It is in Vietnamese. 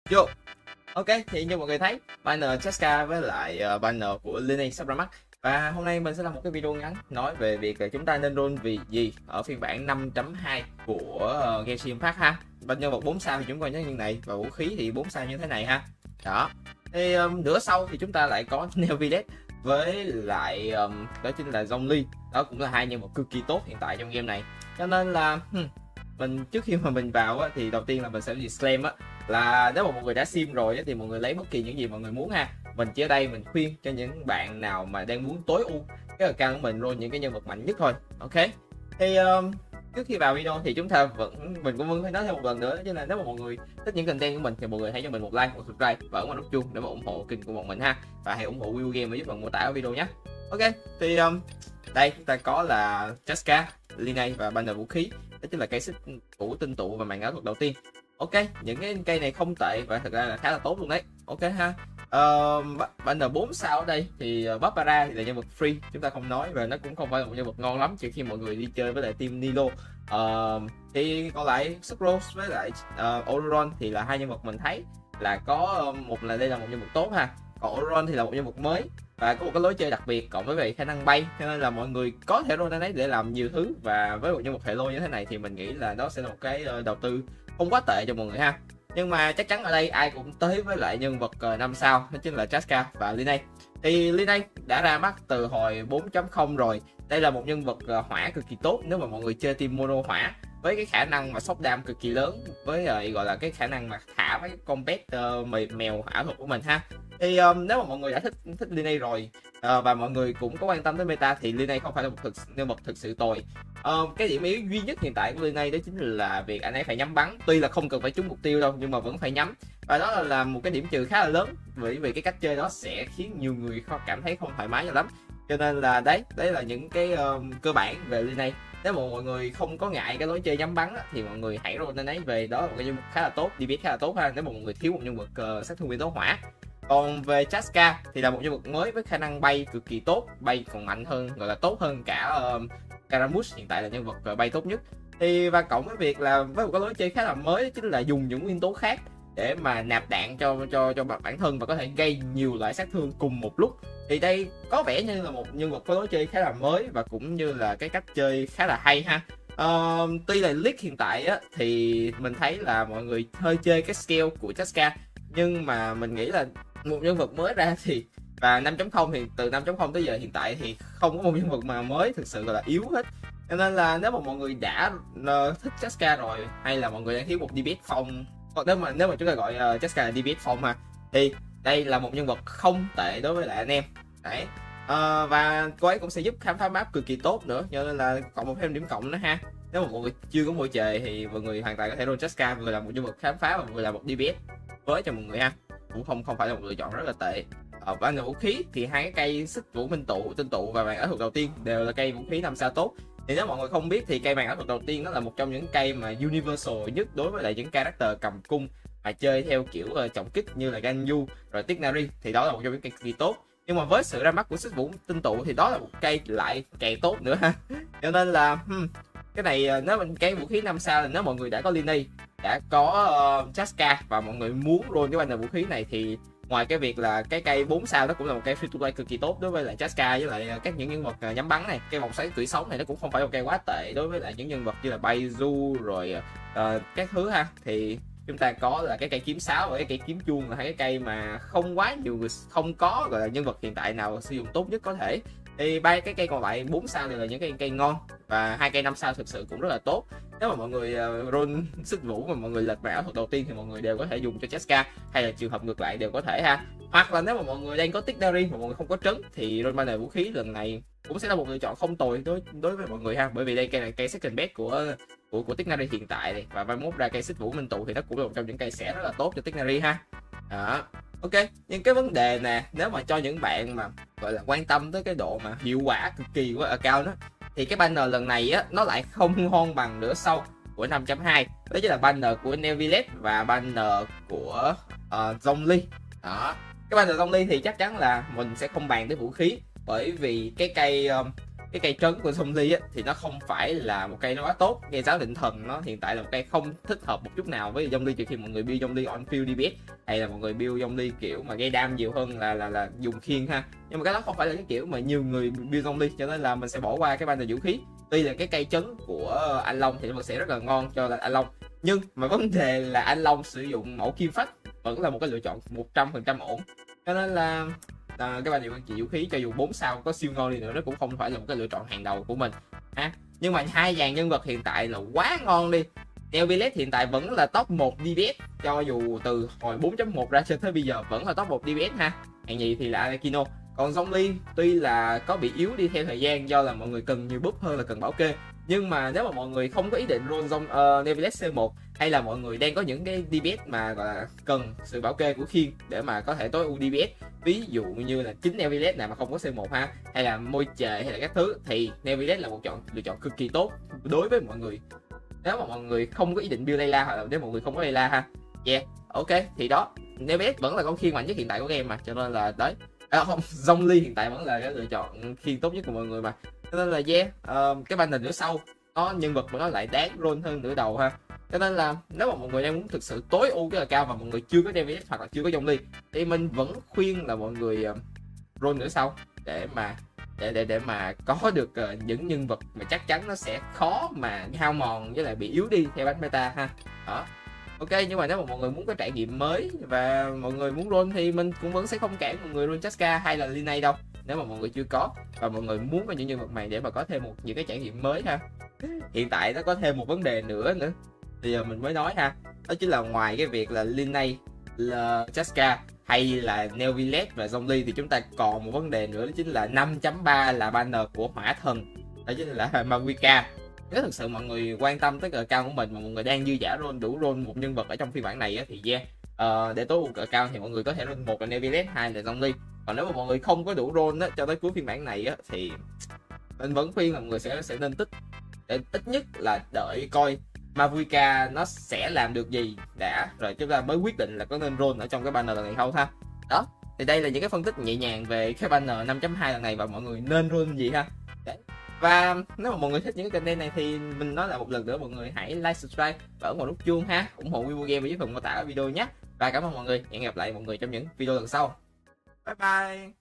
Vô. Ok, thì như mọi người thấy, banner Cheska với lại banner của Liney sắp ra mắt. Và hôm nay mình sẽ làm một cái video ngắn nói về việc chúng ta nên roll vì gì ở phiên bản 5.2 của Genshin Impact ha. Bên nhân vật 4 sao thì chúng coi như này, và vũ khí thì 4 sao như thế này ha. Đó. Thì nửa sau thì chúng ta lại có Nevilet với lại đó chính là Zhongli. Đó cũng là hai nhân vật cực kỳ tốt hiện tại trong game này. Cho nên là mình trước khi mà mình vào á, thì đầu tiên là mình sẽ disclaim á, là nếu mà mọi người đã sim rồi á, thì mọi người lấy bất kỳ những gì mọi người muốn ha. Mình chỉ ở đây mình khuyên cho những bạn nào mà đang muốn tối ưu cái account của mình, rồi những cái nhân vật mạnh nhất thôi. Ok, thì trước khi vào video thì chúng ta mình cũng vẫn phải nói thêm một lần nữa, chứ là nếu mà mọi người thích những content của mình thì mọi người hãy cho mình một like, một subscribe và ấn vào nút chuông để mà ủng hộ kênh của bọn mình ha, và hãy ủng hộ Will Game giúp bằng mô tả ở video nhé. Ok, thì đây chúng ta có là Cheska, Liney và banner vũ khí, đó chính là cây xích của tinh tụ và màn ảo thuật đầu tiên. Ok, những cái cây này không tệ và thật ra là khá là tốt luôn đấy. Ok ha. Banner 4 sao ở đây thì Barbara thì là nhân vật free, chúng ta không nói, và nó cũng không phải là một nhân vật ngon lắm trừ khi mọi người đi chơi với lại team Nilo. Thì còn lại Sucrose với lại Ororon thì là hai nhân vật mình thấy là có một là đây là một nhân vật tốt ha, còn Ororon thì là một nhân vật mới và có một cái lối chơi đặc biệt cộng với về khả năng bay, cho nên là mọi người có thể roll đấy để làm nhiều thứ, và với một nhân vật hệ lôi như thế này thì mình nghĩ là nó sẽ là một cái đầu tư không quá tệ cho mọi người ha. Nhưng mà chắc chắn ở đây ai cũng tới với lại nhân vật 5 sao, đó chính là Cheska và Liney. Thì Liney đã ra mắt từ hồi 4.0 rồi. Đây là một nhân vật hỏa cực kỳ tốt nếu mà mọi người chơi team mono hỏa, với cái khả năng mà sốc đam cực kỳ lớn, với gọi là cái khả năng mà thả mấy con pet mèo ảo thuật của mình ha. Thì nếu mà mọi người đã thích Liney rồi và mọi người cũng có quan tâm đến meta thì Liney không phải là một nhân vật thực sự tồi. Cái điểm yếu duy nhất hiện tại của Liney đó chính là việc anh ấy phải nhắm bắn, tuy là không cần phải trúng mục tiêu đâu nhưng mà vẫn phải nhắm, và đó là một cái điểm trừ khá là lớn, bởi vì cái cách chơi đó sẽ khiến nhiều người cảm thấy không thoải mái cho lắm. Cho nên là đấy là những cái cơ bản về Liney. Nếu mà mọi người không có ngại cái lối chơi nhắm bắn á, thì mọi người hãy roll lên ấy về, đó là một cái nhân vật khá là tốt, DPS khá là tốt ha, nếu mà mọi người thiếu một nhân vật sát thương nguyên tố hỏa. Còn về Cheska thì là một nhân vật mới với khả năng bay cực kỳ tốt, bay còn mạnh hơn, gọi là tốt hơn cả Caramus, hiện tại là nhân vật bay tốt nhất. Thì và cộng với việc là với một cái lối chơi khá là mới, chính là dùng những nguyên tố khác để mà nạp đạn cho bản thân và có thể gây nhiều loại sát thương cùng một lúc. Thì đây có vẻ như là một nhân vật có lối chơi khá là mới và cũng như là cái cách chơi khá là hay ha. Tuy là league hiện tại á, thì mình thấy là mọi người hơi chơi cái skill của Cheska, nhưng mà mình nghĩ là một nhân vật mới ra thì và 5.0 thì từ 5.0 tới giờ hiện tại thì không có một nhân vật mà mới thực sự là yếu hết. Cho nên là nếu mà mọi người đã thích Cheska rồi, hay là mọi người đang thiếu một DPS phong, nếu mà chúng ta gọi Cheska là DPS phong ha, thì đây là một nhân vật không tệ đối với lại anh em đấy. Và cô ấy cũng sẽ giúp khám phá map cực kỳ tốt nữa, cho nên là cộng một thêm điểm cộng nữa ha. Nếu mà mọi người chưa có môi trời thì mọi người hoàn toàn có thể roll Cheska, vừa là một nhân vật khám phá và vừa là một DPS với cho mọi người ha, cũng không phải là một lựa chọn rất là tệ. Banner vũ khí thì hai cái cây xích vũ tinh tụ và màn ảo thuật đầu tiên đều là cây vũ khí 5 sao tốt. Thì nếu mọi người không biết thì cây màn ảo thuật đầu tiên nó là một trong những cây mà universal nhất đối với lại những character cầm cung mà chơi theo kiểu trọng kích như là Ganyu rồi Tighnari, thì đó là một trong những cây cực kỳ tốt. Nhưng mà với sự ra mắt của xích vũ tinh tụ thì đó là một cây lại càng tốt nữa ha. Cho nên là cái này nếu mình cây vũ khí 5 sao là nếu mọi người đã có Liney, đã có Cheska và mọi người muốn roll cái banner vũ khí này, thì ngoài cái việc là cái cây 4 sao đó cũng là một cây free to play cực kỳ tốt đối với lại Cheska với lại các những nhân vật nhắm bắn này. Cây vòng xoáy tủy sống này nó cũng không phải một cây quá tệ đối với lại những nhân vật như là Baizu rồi các thứ ha. Thì chúng ta có là cái cây kiếm sáo và cái cây kiếm chuông là hai cái cây mà không quá nhiều người, không có gọi là nhân vật hiện tại nào sử dụng tốt nhất có thể. Thì ba cái cây còn lại 4 sao đều là những cây ngon, và hai cây 5 sao thực sự cũng rất là tốt. Nếu mà mọi người roll xích vũ mà mọi người lệch mã thuật đầu tiên thì mọi người đều có thể dùng cho Cheska, hay là trường hợp ngược lại đều có thể ha. Hoặc là nếu mà mọi người đang có Tighnari mà mọi người không có trấn thì roll banner vũ khí lần này cũng sẽ là một lựa chọn không tồi đối với mọi người ha, bởi vì đây cây này cây second best của Tighnari hiện tại này, và mai mốt ra cây xích vũ minh tụ thì nó cũng là một trong những cây sẽ rất là tốt cho Tighnari ha. Đó. Ok, nhưng cái vấn đề nè, nếu mà cho những bạn mà gọi là quan tâm tới cái độ mà hiệu quả cực kỳ của account đó, thì cái banner lần này á nó lại không ngon bằng nửa sau của 5.2. Đó chính là banner của Nevilet và banner của Zhongli. Đó. Cái banner Zhongli thì chắc chắn là mình sẽ không bàn tới vũ khí, bởi vì cái cây cái cây trấn của Zhongli á thì nó không phải là một cây nó quá tốt. Cây giáo định thần nó hiện tại là một cây không thích hợp một chút nào với Zhongli, trừ khi mọi người build Zhongli on field DPS, hay là mọi người build Zhongli kiểu mà gây đam nhiều hơn là dùng khiên ha. Nhưng mà cái đó không phải là cái kiểu mà nhiều người build Zhongli, cho nên là mình sẽ bỏ qua cái banner vũ khí. Tuy là cái cây trấn của anh Long thì nó vẫn sẽ rất là ngon cho là anh Long, nhưng mà vấn đề là anh Long sử dụng mẫu kim phách vẫn là một cái lựa chọn 100% ổn. Cho nên là cái banner vũ khí cho dù 4 sao có siêu ngon đi nữa nó cũng không phải là một cái lựa chọn hàng đầu của mình ha. Nhưng mà hai dàn nhân vật hiện tại là quá ngon đi. Neovilette hiện tại vẫn là top 1 DPS, cho dù từ hồi 4.1 ra cho tới bây giờ vẫn là top 1 DPS ha. Hạng nhì thì là Arlecchino. Còn Zhongli tuy là có bị yếu đi theo thời gian do là mọi người cần nhiều buff hơn là cần bảo kê, nhưng mà nếu mà mọi người không có ý định roll Neovilette C1, hay là mọi người đang có những cái DPS mà gọi là cần sự bảo kê của khiên để mà có thể tối ưu DPS, ví dụ như là chính Neovilette nào mà không có C1 ha, hay là môi chề hay là các thứ, thì Neovilette là một lựa chọn cực kỳ tốt đối với mọi người nếu mà mọi người không có ý định build Layla, hoặc là nếu mọi người không có Layla ha. Yeah, ok, thì đó, Neovilette vẫn là con khiên mạnh nhất hiện tại của game mà, cho nên là đấy. Không, Zhongli hiện tại vẫn là cái lựa chọn khiên tốt nhất của mọi người mà, cho nên là yeah, cái banner nửa sau nó nhân vật của nó lại đáng roll hơn nửa đầu ha. Cho nên là nếu mà mọi người đang muốn thực sự tối ưu cái cao và mọi người chưa có Neovilette hoặc là chưa có Zhongli, thì mình vẫn khuyên là mọi người roll nửa sau để mà có được những nhân vật mà chắc chắn nó sẽ khó mà hao mòn với lại bị yếu đi theo bánh meta ha. Đó. Ok, nhưng mà nếu mà mọi người muốn có trải nghiệm mới và mọi người muốn roll thì mình cũng vẫn sẽ không cản mọi người roll Chasca hay là Linay đâu, nếu mà mọi người chưa có và mọi người muốn có những nhân vật này để mà có thêm những cái trải nghiệm mới ha. Hiện tại nó có thêm một vấn đề nữa thì giờ mình mới nói ha, đó chính là ngoài cái việc là Linay, là Chasca hay là Neovilette và Zhongli, thì chúng ta còn một vấn đề nữa, đó chính là 5.3 là banner của hỏa thần, đó chính là Mavuika. Nếu thực sự mọi người quan tâm tới cờ cao của mình mà mọi người đang dư giả roll đủ roll một nhân vật ở trong phiên bản này á, thì yeah, để tối ưu cờ cao thì mọi người có thể roll một là Neovilette, hai là Zhongli. Còn nếu mà mọi người không có đủ roll á cho tới cuối phiên bản này á, thì mình vẫn khuyên là mọi người sẽ nên tích, để ít nhất là đợi coi Mavuika nó sẽ làm được gì đã, rồi chúng ta mới quyết định là có nên roll ở trong cái banner lần này không ha. Đó, thì đây là những cái phân tích nhẹ nhàng về cái banner 5.2 lần này và mọi người nên roll gì ha. Đấy. Và nếu mà mọi người thích những cái content này thì mình nói là một lần nữa, mọi người hãy like, subscribe và ấn vào nút chuông ha, ủng hộ Weibo Game ở dưới phần mô tả video nhé. Và cảm ơn mọi người, hẹn gặp lại mọi người trong những video lần sau. Bye bye.